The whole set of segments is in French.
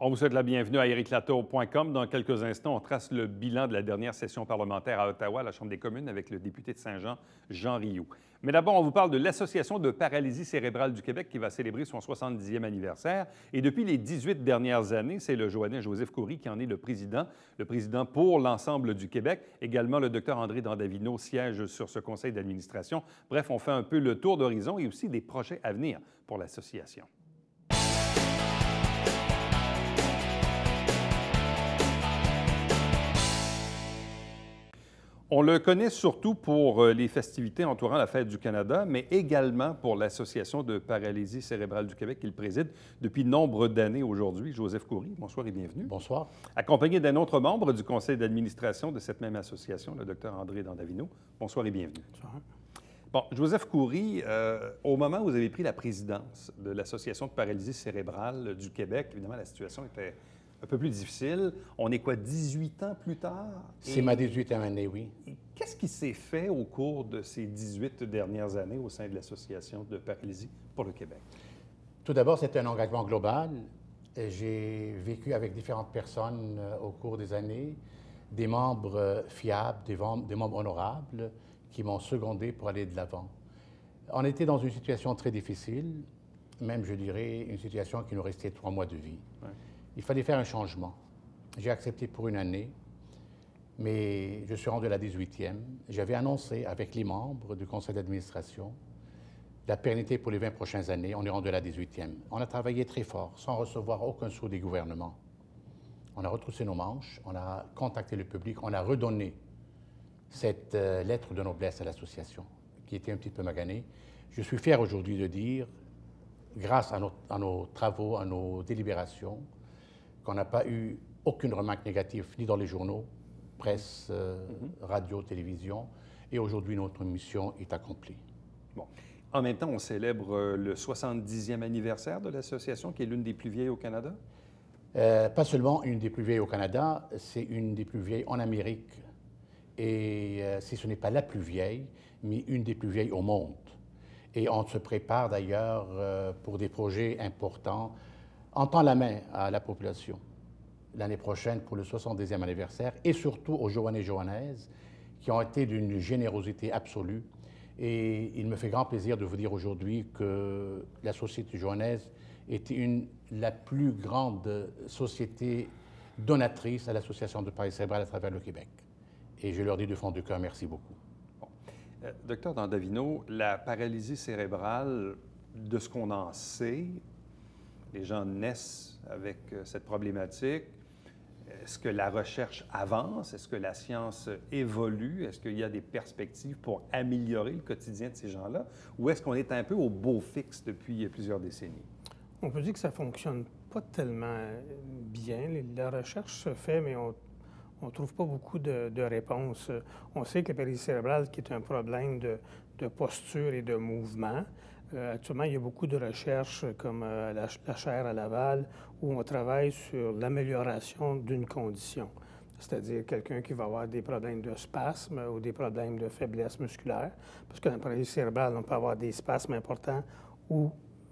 On vous souhaite la bienvenue à ériclatour.com. Dans quelques instants, on trace le bilan de la dernière session parlementaire à Ottawa, à la Chambre des communes, avec le député de Saint-Jean, Jean Rioux. Mais d'abord, on vous parle de l'Association de paralysie cérébrale du Québec qui va célébrer son 70e anniversaire. Et depuis les 18 dernières années, c'est le Joannin Joseph Coury qui en est le président pour l'ensemble du Québec. Également, le docteur André Dandavino siège sur ce conseil d'administration. Bref, on fait un peu le tour d'horizon et aussi des projets à venir pour l'association. On le connaît surtout pour les festivités entourant la Fête du Canada, mais également pour l'Association de paralysie cérébrale du Québec qu'il préside depuis nombre d'années aujourd'hui. Joseph Coury, bonsoir et bienvenue. Bonsoir. Accompagné d'un autre membre du conseil d'administration de cette même association, le docteur André Dandavino. Bonsoir et bienvenue. Bonsoir. Bon, Joseph Coury, au moment où vous avez pris la présidence de l'Association de paralysie cérébrale du Québec, évidemment, la situation était un peu plus difficile. On est quoi, 18 ans plus tard? C'est ma 18e année, oui. Qu'est-ce qui s'est fait au cours de ces 18 dernières années au sein de l'Association de paralysie pour le Québec? Tout d'abord, c'est un engagement global. J'ai vécu avec différentes personnes au cours des années, des membres fiables, des membres honorables qui m'ont secondé pour aller de l'avant. On était dans une situation très difficile, même, je dirais, une situation qui nous restait 3 mois de vie. Ouais. Il fallait faire un changement. J'ai accepté pour une année, mais je suis rendu à la 18e. J'avais annoncé avec les membres du conseil d'administration la pérennité pour les 20 prochaines années. On est rendu à la 18e. On a travaillé très fort, sans recevoir aucun sou des gouvernements. On a retroussé nos manches, on a contacté le public, on a redonné cette lettre de noblesse à l'association, qui était un petit peu maganée. Je suis fier aujourd'hui de dire, grâce à nos travaux, à nos délibérations, qu'on n'a pas eu aucune remarque négative, ni dans les journaux, presse, radio, télévision. Et aujourd'hui, notre mission est accomplie. Bon. En même temps, on célèbre le 70e anniversaire de l'association, qui est l'une des plus vieilles au Canada? Pas seulement une des plus vieilles au Canada, c'est une des plus vieilles en Amérique. Et si ce n'est pas la plus vieille, mais une des plus vieilles au monde. Et on se prépare d'ailleurs pour des projets importants. On tend la main à la population l'année prochaine pour le 70e anniversaire et surtout aux Joannais et Joannaises qui ont été d'une générosité absolue. Et il me fait grand plaisir de vous dire aujourd'hui que la Société joannaise est la plus grande société donatrice à l'Association de paralysie cérébrale à travers le Québec. Et je leur dis de fond de cœur, merci beaucoup. Bon. Docteur Dandavino, la paralysie cérébrale, de ce qu'on en sait, les gens naissent avec cette problématique. Est-ce que la recherche avance? Est-ce que la science évolue? Est-ce qu'il y a des perspectives pour améliorer le quotidien de ces gens-là? Ou est-ce qu'on est un peu au beau fixe depuis plusieurs décennies? On peut dire que ça ne fonctionne pas tellement bien. La recherche se fait, mais on ne trouve pas beaucoup de réponses. On sait que la paralysie cérébrale, qui est un problème de posture et de mouvement, actuellement, il y a beaucoup de recherches comme la chaire à Laval où on travaille sur l'amélioration d'une condition, c'est-à-dire quelqu'un qui va avoir des problèmes de spasme ou des problèmes de faiblesse musculaire, parce que dans la paralysie cérébrale, on peut avoir des spasmes importants ou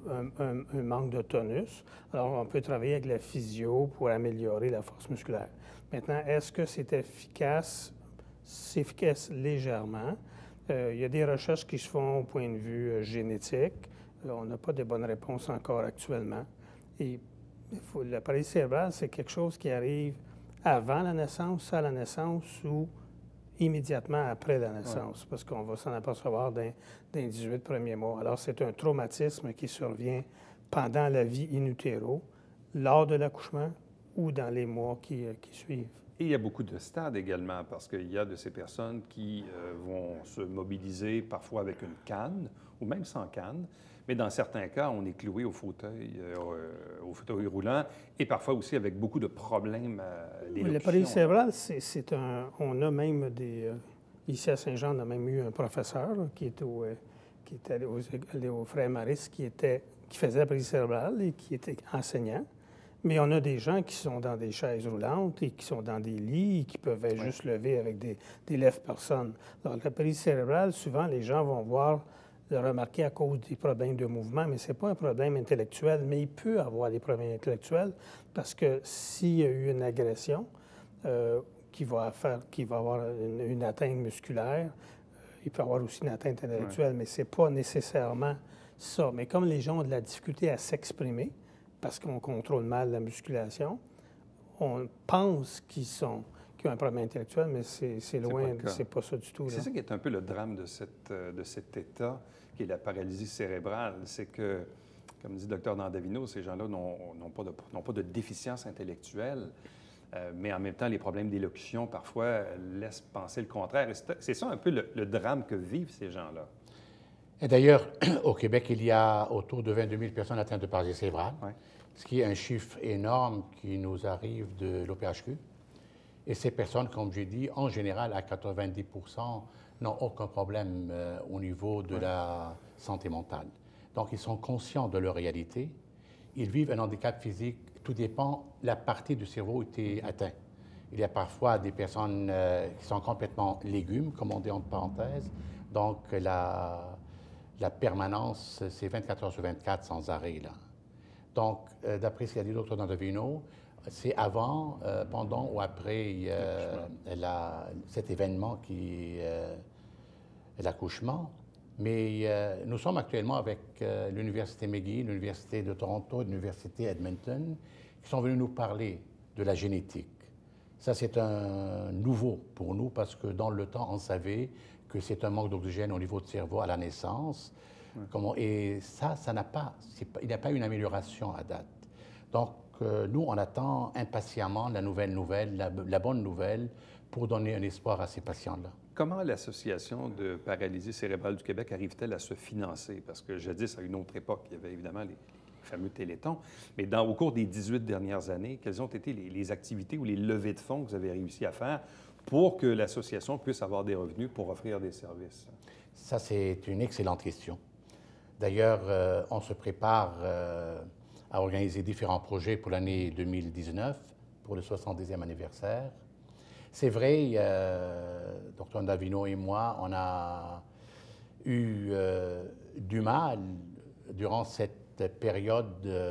un manque de tonus. Alors, on peut travailler avec la physio pour améliorer la force musculaire. Maintenant, est-ce que c'est efficace? C'est efficace légèrement. Il y a des recherches qui se font au point de vue génétique. On n'a pas de bonnes réponses encore actuellement. Et la paralysie cérébrale, c'est quelque chose qui arrive avant la naissance, à la naissance ou immédiatement après la naissance, parce qu'on va s'en apercevoir dans les 18 premiers mois. Alors, c'est un traumatisme qui survient pendant la vie in utero, lors de l'accouchement ou dans les mois qui suivent. Et il y a beaucoup de stades également, parce qu'il y a de ces personnes qui vont se mobiliser parfois avec une canne ou même sans canne, mais dans certains cas, on est cloué au fauteuil roulant et parfois aussi avec beaucoup de problèmes d'élocution. La paralysie cérébrale, on a même ici à Saint-Jean, on a même eu un professeur là, qui était allé au Frère Maurice, qui faisait la paralysie cérébrale et qui était enseignant. Mais on a des gens qui sont dans des chaises roulantes et qui sont dans des lits et qui peuvent juste lever avec des lèvres-personnes. Alors, la paralysie cérébrale, souvent, les gens vont voir le remarquer à cause des problèmes de mouvement, mais ce n'est pas un problème intellectuel, mais il peut avoir des problèmes intellectuels parce que s'il y a eu une agression qui va avoir une atteinte musculaire, il peut avoir aussi une atteinte intellectuelle, mais ce n'est pas nécessairement ça. Mais comme les gens ont de la difficulté à s'exprimer parce qu'on contrôle mal la musculation, on pense qu'ils ont un problème intellectuel, mais c'est loin, c'est pas ça du tout. C'est ça qui est un peu le drame de cet état, qui est la paralysie cérébrale. C'est que, comme dit le docteur Dandavino, ces gens-là n'ont pas de déficience intellectuelle, mais en même temps, les problèmes d'élocution, parfois, laissent penser le contraire. Et c'est ça un peu le drame que vivent ces gens-là. Et d'ailleurs, au Québec, il y a autour de 22 000 personnes atteintes de paralysie cérébrale, ce qui est un chiffre énorme qui nous arrive de l'OPHQ. Et ces personnes, comme j'ai dit, en général, à 90 n'ont aucun problème au niveau de la santé mentale. Donc, ils sont conscients de leur réalité. Ils vivent un handicap physique. Tout dépend de la partie du cerveau qui est atteinte. Il y a parfois des personnes qui sont complètement légumes, comme on dit entre parenthèses. Donc, la permanence, c'est 24 heures sur 24 sans arrêt, là. Donc, d'après ce qu'a dit le docteur Dandavino, c'est avant, pendant ou après cet événement qui est l'accouchement. Mais nous sommes actuellement avec l'Université McGill, l'Université de Toronto, l'Université Edmonton, qui sont venus nous parler de la génétique. Ça, c'est un nouveau pour nous parce que dans le temps, on savait que c'est un manque d'oxygène au niveau du cerveau à la naissance. Et ça il n'y a pas une amélioration à date. Donc, nous, on attend impatiemment la la bonne nouvelle pour donner un espoir à ces patients-là. Comment l'Association de paralysie cérébrale du Québec arrive-t-elle à se financer? Parce que jadis, à une autre époque, il y avait évidemment les fameux télétons. Mais au cours des 18 dernières années, quelles ont été les activités ou les levées de fonds que vous avez réussi à faire pour que l'association puisse avoir des revenus pour offrir des services? Ça, c'est une excellente question. D'ailleurs, on se prépare à organiser différents projets pour l'année 2019, pour le 70e anniversaire. C'est vrai, Dr. Davino et moi, on a eu du mal durant cette période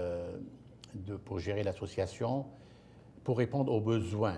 pour gérer l'association, pour répondre aux besoins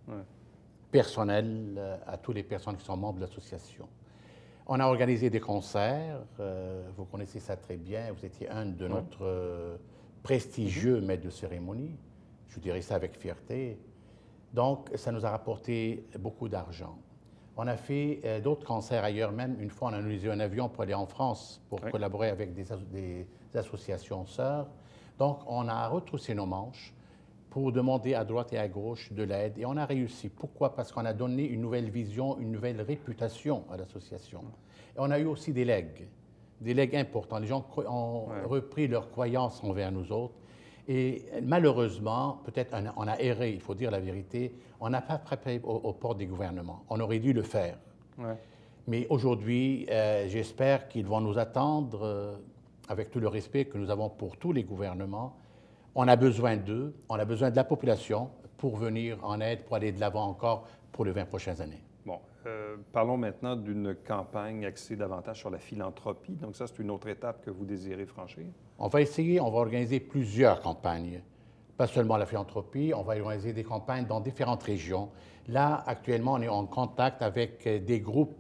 personnels à toutes les personnes qui sont membres de l'association. On a organisé des concerts, vous connaissez ça très bien, vous étiez un de notre prestigieux maître de cérémonie, je dirais ça avec fierté. Donc, ça nous a rapporté beaucoup d'argent. On a fait d'autres concerts ailleurs, même une fois on a utilisé un avion pour aller en France pour collaborer avec des associations sœurs. Donc, on a retroussé nos manches pour demander à droite et à gauche de l'aide. Et on a réussi. Pourquoi? Parce qu'on a donné une nouvelle vision, une nouvelle réputation à l'association. Et on a eu aussi des legs importants. Les gens ont repris leur croyance envers nous autres. Et malheureusement, peut-être on a erré, il faut dire la vérité, on n'a pas frappé aux portes des gouvernements. On aurait dû le faire. Mais aujourd'hui, j'espère qu'ils vont nous attendre, avec tout le respect que nous avons pour tous les gouvernements. On a besoin d'eux, on a besoin de la population pour venir en aide, pour aller de l'avant encore pour les 20 prochaines années. Bon, parlons maintenant d'une campagne axée davantage sur la philanthropie. Donc ça, c'est une autre étape que vous désirez franchir? On va organiser plusieurs campagnes. Pas seulement la philanthropie, on va organiser des campagnes dans différentes régions. Là, actuellement, on est en contact avec des groupes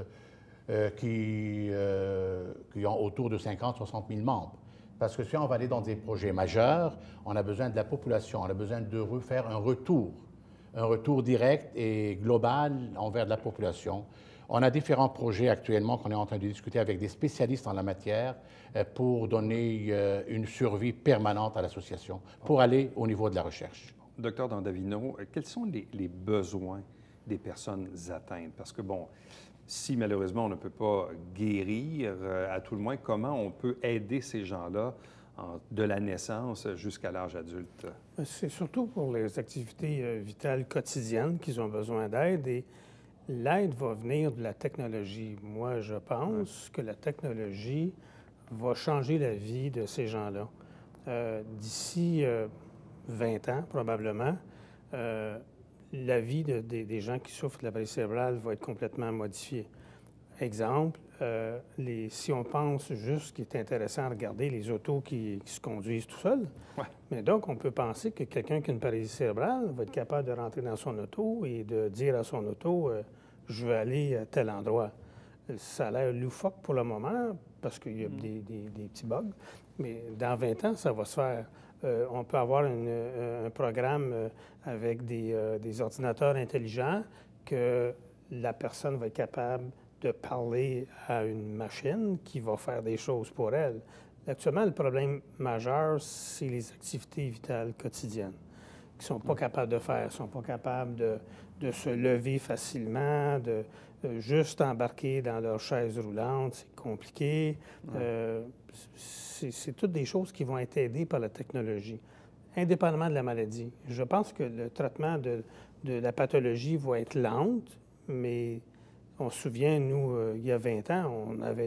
qui ont autour de 50-60 000 membres. Parce que si on va aller dans des projets majeurs, on a besoin de la population, on a besoin de refaire un retour direct et global envers la population. On a différents projets actuellement qu'on est en train de discuter avec des spécialistes en la matière pour donner une survie permanente à l'association, pour aller au niveau de la recherche. Docteur Dandavino, quels sont les besoins des personnes atteintes? Parce que, bon, si malheureusement on ne peut pas guérir, à tout le moins, comment on peut aider ces gens-là de la naissance jusqu'à l'âge adulte? C'est surtout pour les activités vitales quotidiennes qu'ils ont besoin d'aide et l'aide va venir de la technologie. Moi, je pense que la technologie va changer la vie de ces gens-là. D'ici 20 ans, probablement, la vie des gens qui souffrent de la paralysie cérébrale va être complètement modifiée. Exemple, si on pense juste ce qui est intéressant à regarder, les autos qui se conduisent tout seuls, Ouais. mais donc on peut penser que quelqu'un qui a une paralysie cérébrale va être capable de rentrer dans son auto et de dire à son auto je veux aller à tel endroit. Ça a l'air loufoque pour le moment parce qu'il y a des petits bugs, mais dans 20 ans, ça va se faire. On peut avoir un programme avec des ordinateurs intelligents que la personne va être capable de parler à une machine qui va faire des choses pour elle. Actuellement, le problème majeur, c'est les activités vitales quotidiennes qui ne sont pas capables de faire, ne sont pas capables de se lever facilement, de juste embarquer dans leur chaise roulante, c'est compliqué. C'est toutes des choses qui vont être aidées par la technologie, indépendamment de la maladie. Je pense que le traitement de la pathologie va être lente, mais on se souvient, nous, il y a 20 ans, on avait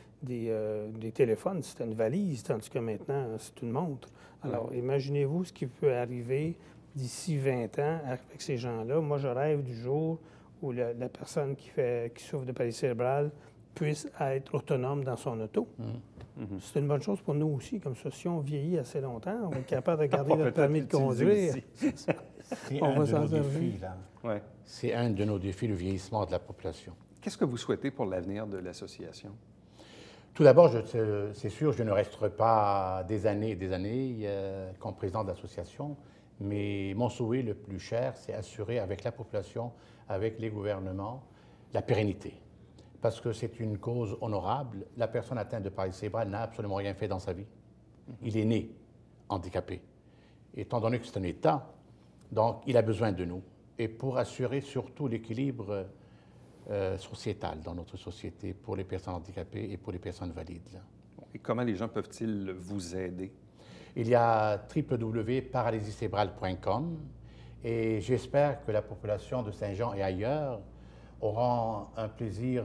des téléphones, c'était une valise, tandis que maintenant, c'est une montre. Alors, imaginez-vous ce qui peut arriver d'ici 20 ans avec ces gens-là. Moi, je rêve du jour où la personne qui souffre de paralysie cérébrale puisse être autonome dans son auto. C'est une bonne chose pour nous aussi. Comme ça, si on vieillit assez longtemps, on va être capable de garder notre permis de conduire. C'est On un va de s'en nos servir. défis, là. Ouais. C'est un de nos défis, le vieillissement de la population. Qu'est-ce que vous souhaitez pour l'avenir de l'association? Tout d'abord, c'est sûr, je ne resterai pas des années et des années comme président de l'association, mais mon souhait le plus cher, c'est assurer avec la population, avec les gouvernements, la pérennité. Parce que c'est une cause honorable. La personne atteinte de paralysie cérébrale n'a absolument rien fait dans sa vie. Il est né handicapé. Étant donné que c'est un État, donc il a besoin de nous. Et pour assurer surtout l'équilibre sociétal dans notre société pour les personnes handicapées et pour les personnes valides. Là. Et comment les gens peuvent-ils vous aider? Il y a www.paralysicérébrale.com et j'espère que la population de Saint-Jean et ailleurs auront un plaisir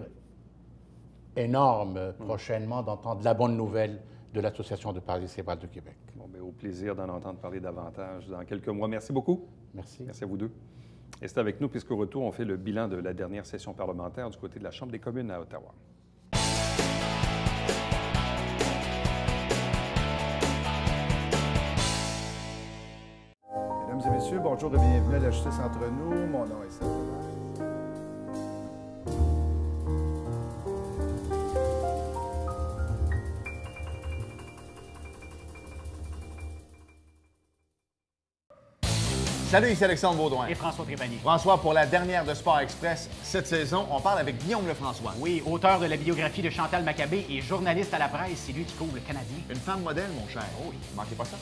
énorme prochainement d'entendre la bonne nouvelle de l'Association de paralysie cérébrale de Québec. Bon, bien, au plaisir d'en entendre parler davantage dans quelques mois. Merci beaucoup. Merci. Merci à vous deux. Et c'est avec nous, puisqu'au retour, on fait le bilan de la dernière session parlementaire du côté de la Chambre des communes à Ottawa. Mesdames et messieurs, bonjour et bienvenue à la Justice entre nous. Mon nom est Serge. Salut, ici Alexandre Baudouin. Et François Trépanier. François, pour la dernière de Sport Express cette saison, on parle avec Guillaume Lefrançois. Oui, auteur de la biographie de Chantal Maccabé et journaliste à la presse, c'est lui qui couvre le Canadien. Une femme modèle, mon cher. Oh oui. Manquez pas ça.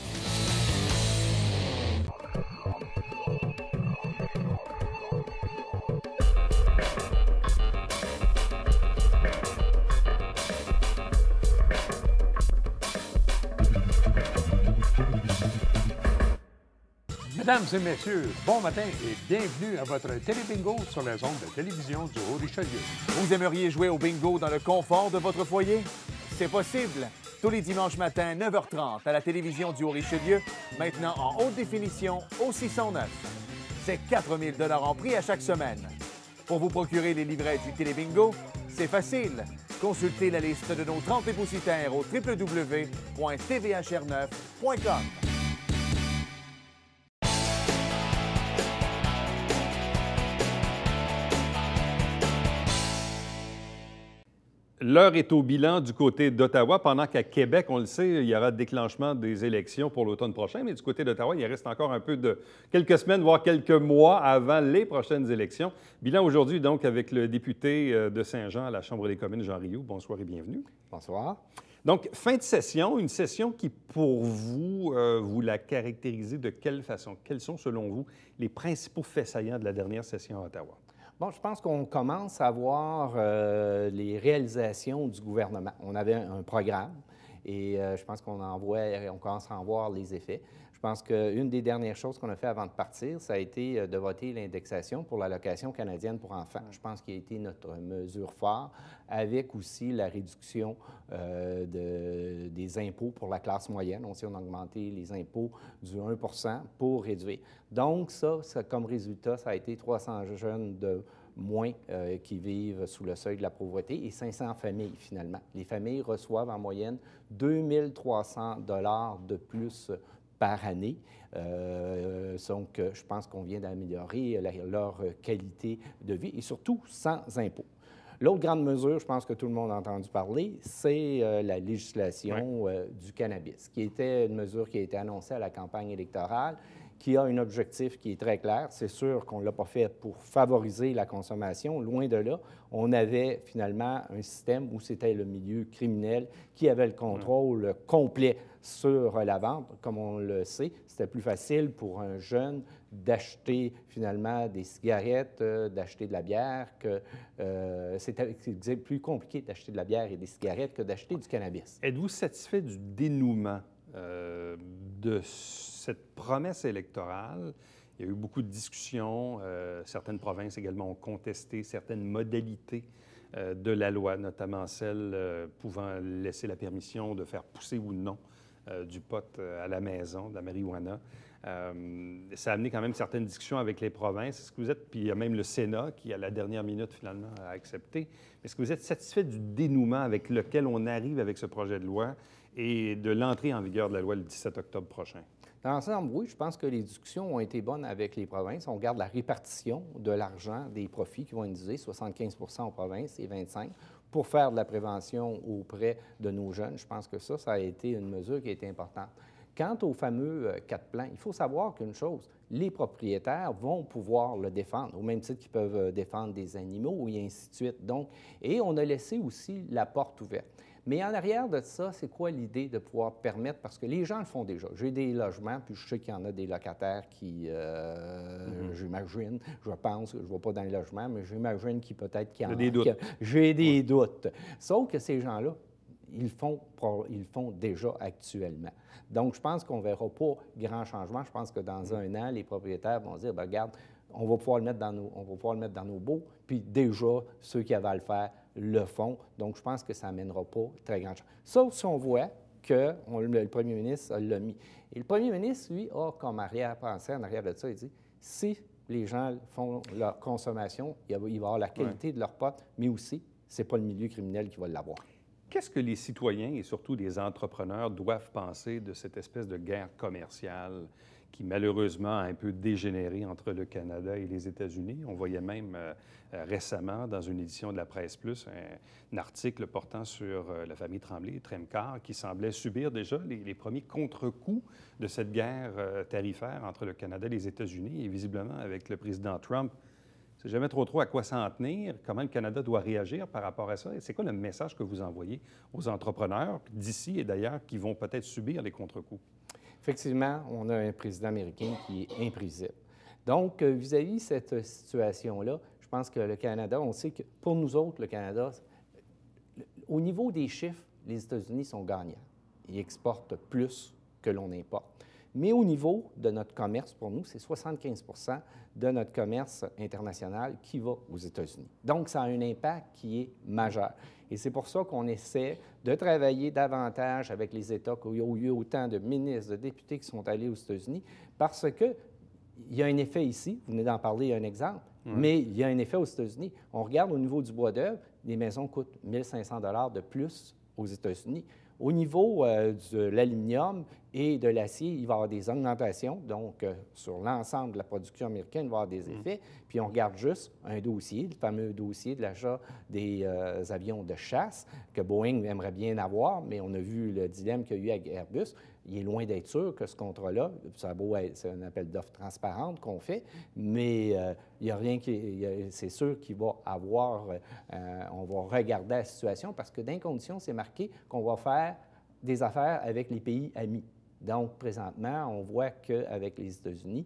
Mesdames et messieurs, bon matin et bienvenue à votre télébingo sur les ondes de télévision du Haut-Richelieu. Vous aimeriez jouer au bingo dans le confort de votre foyer? C'est possible. Tous les dimanches matins, 9h30, à la télévision du Haut-Richelieu, maintenant en haute définition au 609. C'est 4 000 $ en prix à chaque semaine. Pour vous procurer les livrets du télébingo, c'est facile. Consultez la liste de nos 30 dépositaires au www.tvhr9.com. L'heure est au bilan du côté d'Ottawa, pendant qu'à Québec, on le sait, il y aura déclenchement des élections pour l'automne prochain, mais du côté d'Ottawa, il reste encore un peu de quelques semaines, voire quelques mois avant les prochaines élections. Bilan aujourd'hui, donc, avec le député de Saint-Jean à la Chambre des communes, Jean Rioux. Bonsoir et bienvenue. Bonsoir. Donc, fin de session, une session qui, pour vous, vous la caractérisez de quelle façon? Quels sont, selon vous, les principaux faits saillants de la dernière session à Ottawa? Bon, je pense qu'on commence à voir les réalisations du gouvernement. On avait un programme et je pense qu'on commence à en voir les effets. Je pense qu'une des dernières choses qu'on a fait avant de partir, ça a été de voter l'indexation pour l'allocation canadienne pour enfants. Je pense qu'il a été notre mesure phare, avec aussi la réduction des impôts pour la classe moyenne. On a augmenté les impôts du 1 pour réduire. Donc, ça, comme résultat, ça a été 300 jeunes de moins qui vivent sous le seuil de la pauvreté et 500 familles, finalement. Les familles reçoivent en moyenne 2 300 $ de plus par année. Donc, je pense qu'on vient d'améliorer leur qualité de vie et surtout sans impôts. L'autre grande mesure, je pense que tout le monde a entendu parler, c'est la législation du cannabis, qui était une mesure qui a été annoncée à la campagne électorale, qui a un objectif qui est très clair. C'est sûr qu'on ne l'a pas fait pour favoriser la consommation, loin de là. On avait finalement un système où c'était le milieu criminel qui avait le contrôle complet sur la vente. Comme on le sait, c'était plus facile pour un jeune d'acheter finalement des cigarettes, d'acheter de la bière, c'était plus compliqué d'acheter de la bière et des cigarettes que d'acheter du cannabis. Êtes-vous satisfait du dénouement de cette promesse électorale? Il y a eu beaucoup de discussions. Certaines provinces également ont contesté certaines modalités de la loi, notamment celle pouvant laisser la permission de faire pousser ou non du pot à la maison, de la marijuana. Ça a amené quand même certaines discussions avec les provinces. Est-ce que vous êtes, puis il y a même le Sénat qui, à la dernière minute, finalement, a accepté. Est-ce que vous êtes satisfait du dénouement avec lequel on arrive avec ce projet de loi et de l'entrée en vigueur de la loi le 17 octobre prochain? Dans l'ensemble, oui, je pense que les discussions ont été bonnes avec les provinces. On regarde la répartition de l'argent, des profits qui vont être utilisés, 75 aux provinces et 25 pour faire de la prévention auprès de nos jeunes. Je pense que ça a été une mesure qui a été importante. Quant aux fameux 4 plans, il faut savoir qu'une chose, les propriétaires vont pouvoir le défendre, au même titre qu'ils peuvent défendre des animaux et ainsi de suite. Donc, et on a laissé aussi la porte ouverte. Mais en arrière de ça, c'est quoi l'idée de pouvoir permettre, parce que les gens le font déjà. J'ai des logements, puis je sais qu'il y en a des locataires qui, j'imagine, je pense, je ne vais pas dans les logements, mais j'imagine qu'il peut-être qu'il y en a. Des doutes. J'ai des doutes. Sauf que ces gens-là, ils font déjà actuellement. Donc, je pense qu'on ne verra pas grand changement. Je pense que dans un an, les propriétaires vont dire, bien, regarde, on va pouvoir le mettre dans nos baux, puis déjà, ceux qui avaient à le faire le font. Donc, je pense que ça n'amènera pas très grand changement. Sauf si on voit que le premier ministre l'a mis. Et le premier ministre, lui, a comme arrière-pensée en arrière de ça, il dit, si les gens font leur consommation, il va y avoir la qualité de leur pot, mais aussi, ce n'est pas le milieu criminel qui va l'avoir. Qu'est-ce que les citoyens et surtout les entrepreneurs doivent penser de cette espèce de guerre commerciale qui, malheureusement, a un peu dégénéré entre le Canada et les États-Unis? On voyait même récemment, dans une édition de la Presse Plus, un article portant sur la famille Tremblay, Tremcar, qui semblait subir déjà les premiers contre-coups de cette guerre tarifaire entre le Canada et les États-Unis. Et visiblement, avec le président Trump, c'est jamais trop à quoi s'en tenir, comment le Canada doit réagir par rapport à ça. Et c'est quoi le message que vous envoyez aux entrepreneurs d'ici et d'ailleurs qui vont peut-être subir les contre-coups? Effectivement, on a un président américain qui est imprévisible. Donc, vis-à-vis de cette situation-là, je pense que le Canada, on sait que pour nous autres, le Canada, au niveau des chiffres, les États-Unis sont gagnants. Ils exportent plus que l'on importe. Mais au niveau de notre commerce, pour nous, c'est 75 de notre commerce international qui va aux États-Unis. Donc, ça a un impact qui est majeur. Et c'est pour ça qu'on essaie de travailler davantage avec les États, où il y a eu autant de ministres, de députés qui sont allés aux États-Unis, parce qu'il y a un effet ici, vous venez d'en parler, il y a un exemple, mais il y a un effet aux États-Unis. On regarde au niveau du bois d'œuvre, les maisons coûtent 1 500 $ de plus aux États-Unis. Au niveau de l'aluminium et de l'acier, il va y avoir des augmentations. Donc, sur l'ensemble de la production américaine, il va y avoir des effets. Puis, on regarde juste un dossier, le fameux dossier de l'achat des avions de chasse que Boeing aimerait bien avoir, mais on a vu le dilemme qu'il y a eu avec Airbus. Il est loin d'être sûr que ce contrat-là, ça a beau être, c'est un appel d'offres transparente qu'on fait, mais il n'y a rien qui... C'est sûr qu'il va avoir... on va regarder la situation parce que dans les conditions, c'est marqué qu'on va faire des affaires avec les pays amis. Donc, présentement, on voit qu'avec les États-Unis,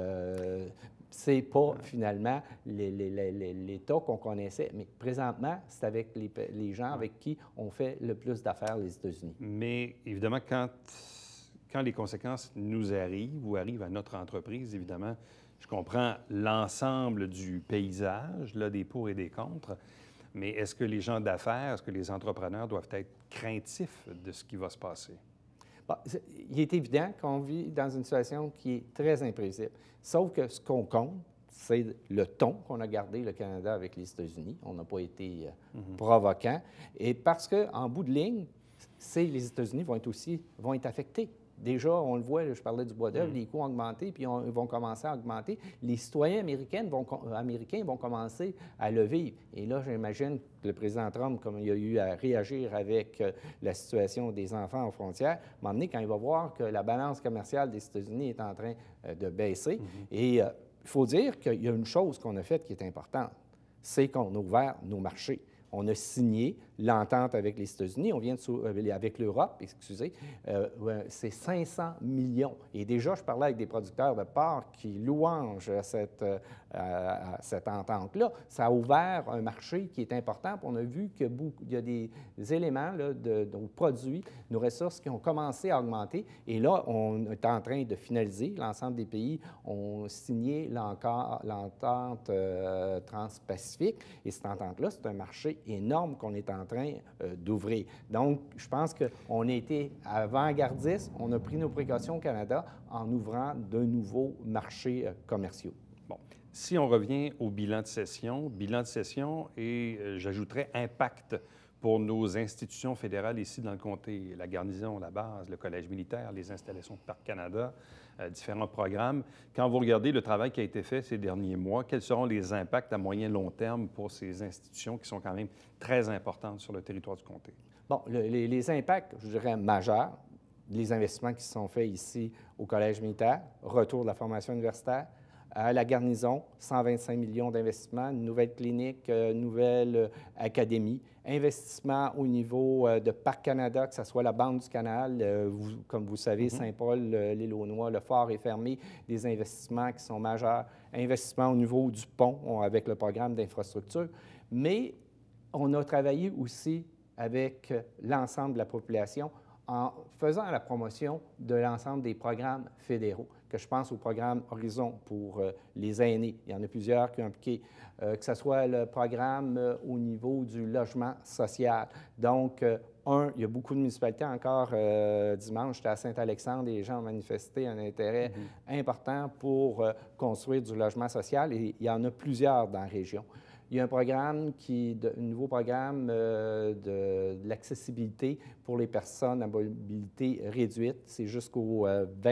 c'est pas finalement l'État qu'on connaissait, mais présentement, c'est avec les gens avec qui on fait le plus d'affaires, les États-Unis. Mais évidemment, quand les conséquences nous arrivent ou arrivent à notre entreprise, évidemment, je comprends l'ensemble du paysage, là, des pour et des contre, mais est-ce que les gens d'affaires, est-ce que les entrepreneurs doivent être craintifs de ce qui va se passer? Bon, il est évident qu'on vit dans une situation qui est très imprévisible. Sauf que ce qu'on compte, c'est le ton qu'on a gardé, le Canada, avec les États-Unis. On n'a pas été provoquant. Et parce qu'en bout de ligne, les États-Unis vont être affectés. Déjà, on le voit, je parlais du bois d'œuvre, les coûts ont augmenté, puis ils vont commencer à augmenter. Les citoyens américains vont commencer à le vivre. Et là, j'imagine que le président Trump, comme il a eu à réagir avec la situation des enfants aux frontières, à un moment donné, quand il va voir que la balance commerciale des États-Unis est en train de baisser, et il faut dire qu'il y a une chose qu'on a faite qui est importante, c'est qu'on a ouvert nos marchés. On a signé l'entente avec les États-Unis, on vient avec l'Europe, excusez, c'est 500 millions. Et déjà, je parlais avec des producteurs de porc qui louangent cette entente-là. Ça a ouvert un marché qui est important. On a vu qu'il y a des éléments là, de nos produits, nos ressources qui ont commencé à augmenter. Et là, on est en train de finaliser. L'ensemble des pays ont signé l'entente transpacifique. Et cette entente-là, c'est un marché énorme qu'on est en train d'ouvrir. Donc, je pense qu'on a été avant-gardiste. On a pris nos précautions au Canada en ouvrant de nouveaux marchés commerciaux. Bon. Si on revient au bilan de session et j'ajouterais impact pour nos institutions fédérales ici dans le comté, la garnison, la base, le collège militaire, les installations de Parc Canada, différents programmes. Quand vous regardez le travail qui a été fait ces derniers mois, quels seront les impacts à moyen et long terme pour ces institutions qui sont quand même très importantes sur le territoire du comté? Bon, les impacts, je dirais, majeurs, les investissements qui se sont faits ici au collège militaire, retour de la formation universitaire, à la garnison, 125 millions d'investissements, une nouvelle clinique, une nouvelle académie, investissement au niveau de Parc Canada, que ce soit la bande du canal, comme vous savez, Saint-Paul, l'île aux Noix, le fort est fermé, des investissements qui sont majeurs, investissement au niveau du pont avec le programme d'infrastructure, mais on a travaillé aussi avec l'ensemble de la population en faisant la promotion de l'ensemble des programmes fédéraux, que je pense au programme Horizon pour les aînés. Il y en a plusieurs qui ont impliqué, que ce soit le programme au niveau du logement social. Donc, il y a beaucoup de municipalités encore. Dimanche, j'étais à Saint-Alexandre et les gens ont manifesté un intérêt important pour construire du logement social et il y en a plusieurs dans la région. Il y a un programme un nouveau programme de l'accessibilité pour les personnes à mobilité réduite. C'est jusqu'au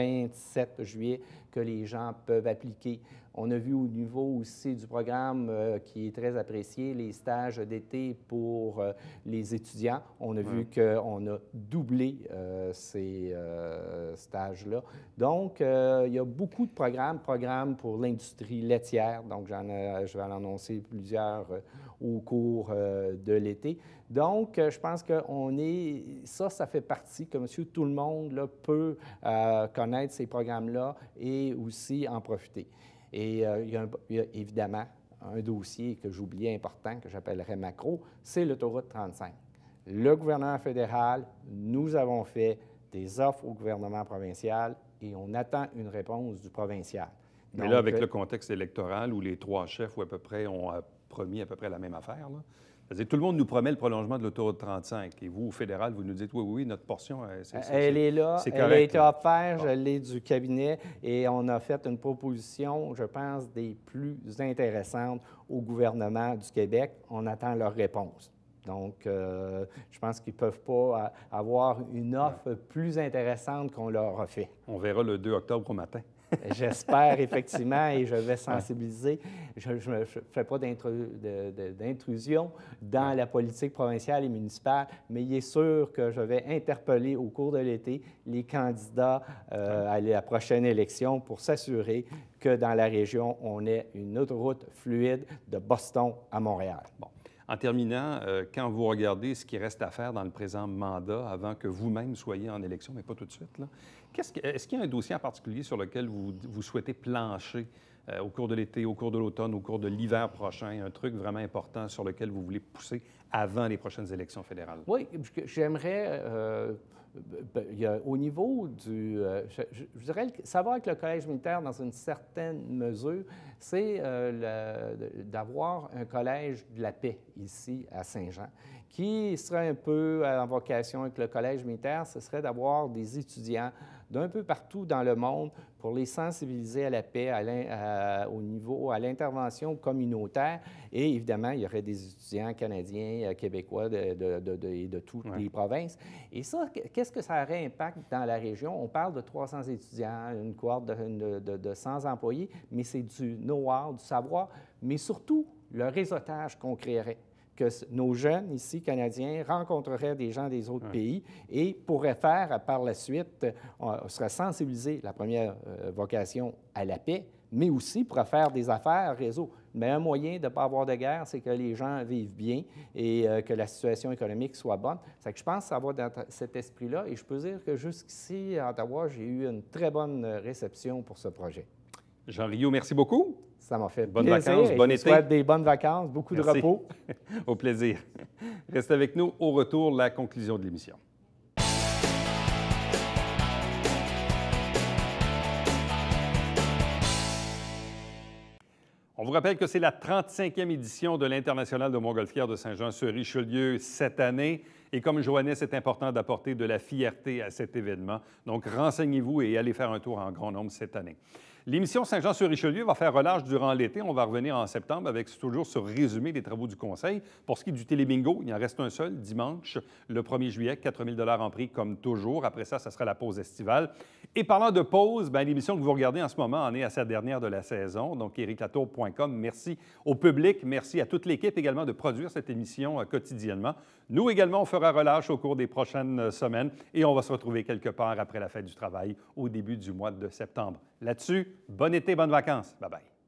27 juillet que les gens peuvent appliquer. On a vu au niveau aussi du programme qui est très apprécié, les stages d'été pour les étudiants. On a vu qu'on a doublé ces stages-là. Donc, il y a beaucoup de programmes pour l'industrie laitière. Donc, je vais en annoncer plusieurs au cours de l'été. Donc, je pense qu'on est... Ça fait partie que monsieur tout le monde là, peut connaître ces programmes-là et aussi en profiter. Et il y a évidemment un dossier que j'oubliais important, que j'appellerais macro, c'est l'autoroute 35. Le gouvernement fédéral, nous avons fait des offres au gouvernement provincial et on attend une réponse du provincial. Mais là, avec le contexte électoral où les trois chefs ou à peu près ont promis à peu près la même affaire, là, c'est-à-dire, tout le monde nous promet le prolongement de l'autoroute 35. Et vous, au fédéral, vous nous dites, oui, notre portion, elle est là, c'est elle correct, a été là. offerte, je l'ai du cabinet, et on a fait une proposition, je pense, des plus intéressantes au gouvernement du Québec. On attend leur réponse. Donc, je pense qu'ils ne peuvent pas avoir une offre plus intéressante qu'on leur a fait. On verra le 2 octobre au matin. J'espère, effectivement, et je vais sensibiliser. Je ne fais pas d'intrusion dans la politique provinciale et municipale, mais il est sûr que je vais interpeller au cours de l'été les candidats à la prochaine élection pour s'assurer que dans la région, on ait une autoroute fluide de Boston à Montréal. Bon. En terminant, quand vous regardez ce qui reste à faire dans le présent mandat avant que vous-même soyez en élection, mais pas tout de suite, là, est-ce qu'il y a un dossier en particulier sur lequel vous souhaitez plancher au cours de l'été, au cours de l'automne, au cours de l'hiver prochain, un truc vraiment important sur lequel vous voulez pousser avant les prochaines élections fédérales? Oui, j'aimerais... au niveau du... je dirais, ça va avec le collège militaire dans une certaine mesure, c'est d'avoir un collège de la paix ici à Saint-Jean qui serait un peu en vocation avec le Collège militaire, ce serait d'avoir des étudiants d'un peu partout dans le monde pour les sensibiliser à la paix, au niveau, à l'intervention communautaire. Et évidemment, il y aurait des étudiants canadiens, québécois et de toutes les provinces. Et ça, qu'est-ce que ça aurait impact dans la région? On parle de 300 étudiants, une cohorte de 100 employés, mais c'est du know-how, du savoir, mais surtout le réseautage qu'on créerait, que nos jeunes ici, Canadiens, rencontreraient des gens des autres pays et pourraient faire par la suite, on serait sensibilisé, la première vocation à la paix, mais aussi pourrait faire des affaires réseau. Le meilleur moyen de ne pas avoir de guerre, c'est que les gens vivent bien et que la situation économique soit bonne. C'est que je pense que ça va dans cet esprit-là et je peux dire que jusqu'ici, à Ottawa, j'ai eu une très bonne réception pour ce projet. Jean Rioux, merci beaucoup. Ça m'a fait bonnes plaisir. Vacances, bon été. Je vous souhaite des bonnes vacances, beaucoup de repos. Au plaisir. Restez avec nous. Au retour, la conclusion de l'émission. On vous rappelle que c'est la 35e édition de l'International de Montgolfière de Saint-Jean-sur-Richelieu cette année. Et comme Joannès, c'est important d'apporter de la fierté à cet événement. Donc, renseignez-vous et allez faire un tour en grand nombre cette année. L'émission Saint-Jean-sur-Richelieu va faire relâche durant l'été. On va revenir en septembre avec toujours ce résumé des travaux du Conseil. Pour ce qui est du télébingo, il en reste un seul, dimanche, le 1er juillet, 4 000 $ en prix comme toujours. Après ça, ça sera la pause estivale. Et parlant de pause, l'émission que vous regardez en ce moment en est à sa dernière de la saison. Donc, ericlatour.com. Merci au public, merci à toute l'équipe également de produire cette émission quotidiennement. Nous également, on fera relâche au cours des prochaines semaines et on va se retrouver quelque part après la fête du travail au début du mois de septembre. Là-dessus, bon été, bonnes vacances. Bye-bye.